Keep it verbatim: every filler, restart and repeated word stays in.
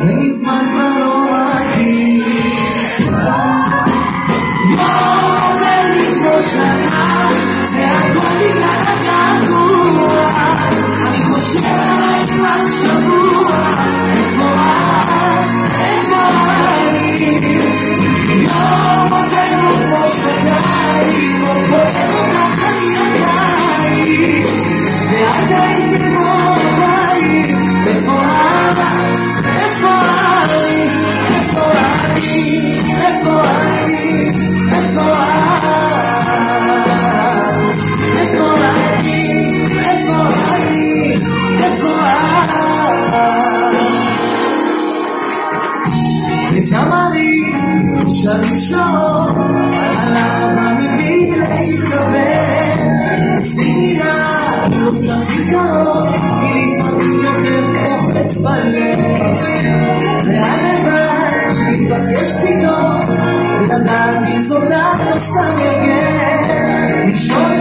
זה מזמן כבר לא רגיל. יום ולפני שנה זה הכל בגלל הגעגוע. אני חושב עליי כבר שבוע, איפה את? איפה אני? יום ולפני שנתיים עוד חולם אותך על ידיים, ועדיין כמו בבית. איפה את? איפה אני? איפה אני? איפה אני? איפה את? איפה אני? איפה אני? איפה את? וזמרים שרים שעות על אהבה מבלי להתכוון, אצלי נראה לא סתם זיכרון, כי לפעמים יותר פוחד בלב, והלוואי שמתבקש פתאום לדעת אם זאת את או סתם יגן, לשאול